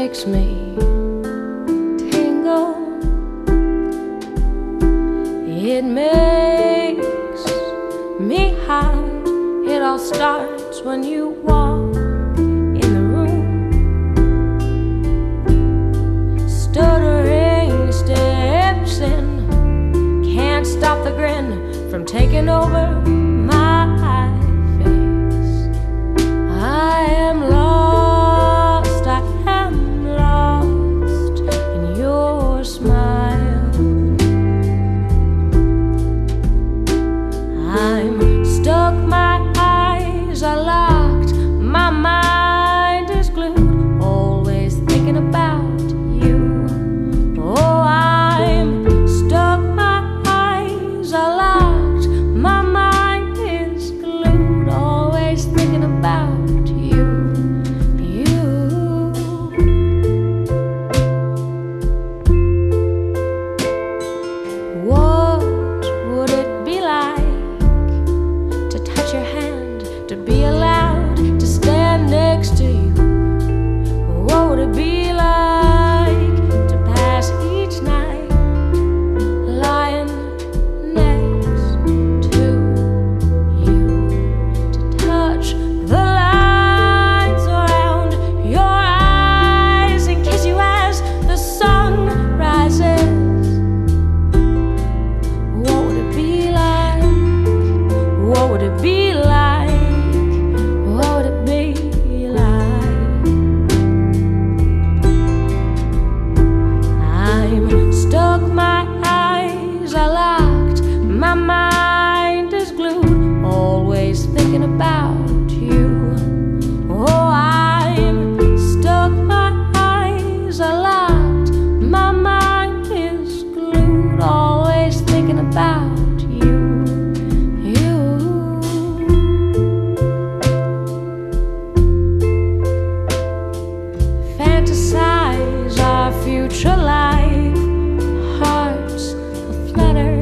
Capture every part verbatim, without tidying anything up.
makes me tingle. It makes me hot. It all starts when you walk in the room. Stuttering steps in, can't stop the grin from taking over my face. I am lost, I am lost in your smile. I'm stuck, my eyes are locked, my mind is glued, always thinking about you. Oh, I'm stuck, my eyes are locked, my mind is glued, always thinking about you. You. What would it be like to touch your hand, to be allowed to stand next to you? What would it be like to pass each night lying next to you? To touch the lines around your eyes and kiss you as the sun rises. What would it be like? What would it be like? What would it be like? I'm stuck, my eyes are locked, my mind is glued, always thinking about you. Oh, I'm stuck, my eyes are locked, my mind is glued, always thinking about you. You. Fantasize our future life, hearts aflutter,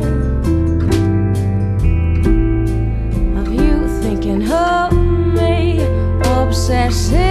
of you thinking of me, obsessive